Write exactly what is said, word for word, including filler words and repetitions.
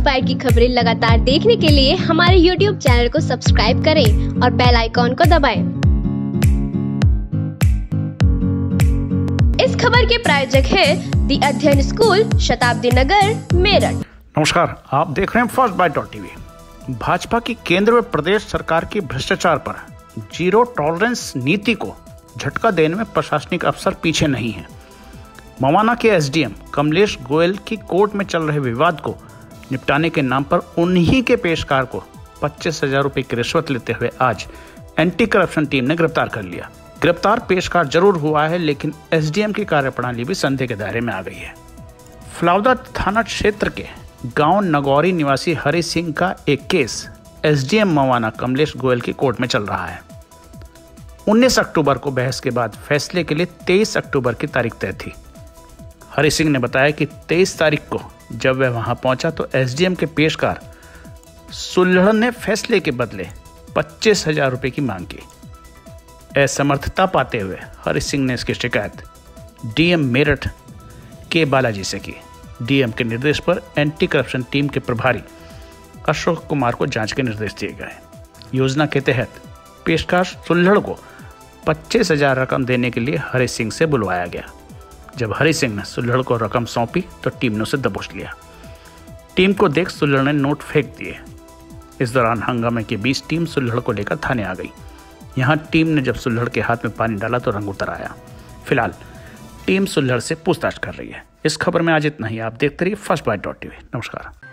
Bite की खबरें लगातार देखने के लिए हमारे यूट्यूब चैनल को सब्सक्राइब करें और बेल आइकॉन को दबाएं। इस खबर के प्रायोजक है दी अध्ययन स्कूल, शताब्दी नगर, मेरठ। नमस्कार, आप देख रहे हैं first bite dot TV. Bhajpa की केंद्र व प्रदेश सरकार की भ्रष्टाचार पर जीरो टॉलरेंस नीति को झटका देने में प्रशासनिक अफसर पीछे नहीं है। मवाना के एसडीएम कमलेश गोयल की कोर्ट में चल रहे विवाद को निपटाने के नाम पर उन्हीं के पेशकार को पच्चीस हजार रुपए की रिश्वत लेते हुए आज एंटी करप्शन टीम ने गिरफ्तार कर लिया। गिरफ्तार पेशकार जरूर हुआ है, लेकिन एसडीएम की कार्यप्रणाली भी संदेह के दायरे में आ गई है। फलाउदा थाना क्षेत्र के गांव नगौरी निवासी हरि सिंह का एक केस एसडीएम मवाना कमलेश गोयल की कोर्ट में चल रहा है। उन्नीस अक्टूबर को बहस के बाद फैसले के लिए तेईस अक्टूबर की तारीख तय थी। हरि सिंह ने बताया कि तेईस तारीख को जब वह वहां पहुंचा तो एसडीएम के पेशकार सुल्हड़ ने फैसले के बदले पच्चीस हजार रुपए की मांग की। असमर्थता पाते हुए हरि सिंह ने इसकी शिकायत डीएम मेरठ के बालाजी से की। डीएम के निर्देश पर एंटी करप्शन टीम के प्रभारी अशोक कुमार को जांच के निर्देश दिए गए। योजना के तहत पेशकार सुल्हड़ को पच्चीस हजार रकम देने के लिए हरि सिंह से बुलवाया गया। जब हरि सिंह ने सुल्हड़ को रकम सौंपी तो टीम ने उसे दबोच लिया। टीम को देख सुल्हड़ ने नोट फेंक दिए। इस दौरान हंगामे के बीच टीम सुल्हड़ को लेकर थाने आ गई। यहां टीम ने जब सुल्हड़ के हाथ में पानी डाला तो रंग उतर आया। फिलहाल टीम सुल्हड़ से पूछताछ कर रही है। इस खबर में आज इतना ही। आप देखते रहिए फर्स्ट बाइट डॉट टीवी। नमस्कार।